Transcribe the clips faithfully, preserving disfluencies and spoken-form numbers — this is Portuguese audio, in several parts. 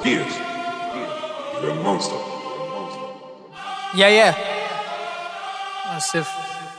Pierce, you're a monster. Yeah, yeah. Nossa, eu...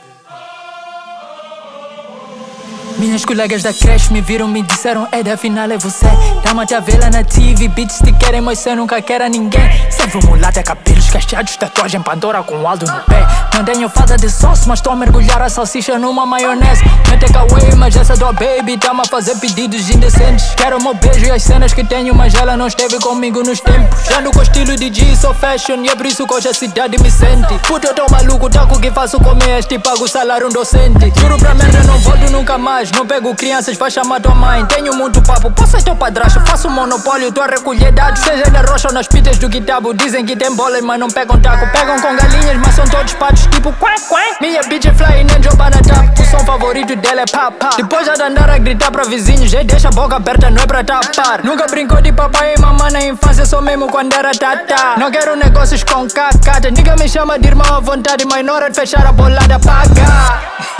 Minhas colegas da creche me viram, me disseram: Ed, afinal é você. Dá-me a vela na T V, beats te querem, mas você nunca quer a ninguém. Serve mulata, cabelos cacheados, tatuagem Pandora com o Aldo no pé. Não tenho falta de sauce, mas tô a mergulhar a salsicha numa maionese. Não take away, mas essa tua baby tá-me a fazer pedidos indecentes. Quero o meu beijo e as cenas que tenho, mas ela não esteve comigo nos tempos. Já ando com estilo de G, sou fashion, e é por isso que hoje a cidade me sente. Puta, eu tô maluco, tá com o que faço comer este e pago o salário um docente. Juro pra merda, não volto nunca mais. Não pego crianças, vai chamar tua mãe. Tenho muito papo, posso ser teu padrasto. Faço monopólio, tô a recolher dados. Seja na rocha ou nas pitas do Quitabo. Dizem que tem bola, mas não pegam taco. Pegam com galinhas, mas são todos patos tipo quack, quack. Minha bitch é fly e nem joga na tap. O som favorito dela é pá, pá. Depois já de andar a gritar pra vizinhos, já deixa a boca aberta, não é pra tapar. Nunca brincou de papai e mamãe na infância, só mesmo quando era tata. Não quero negócios com cacata. Nigga me chama de irmão à vontade, mas na hora de fechar a bolada paga.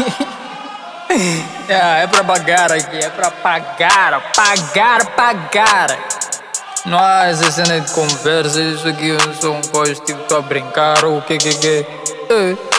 Yeah, é pra pagar aqui, é pra pagar, pagar, pagar. Não há essa cena de conversa, isso aqui eu sou um coisa, tipo, tô a brincar, ou o que que que.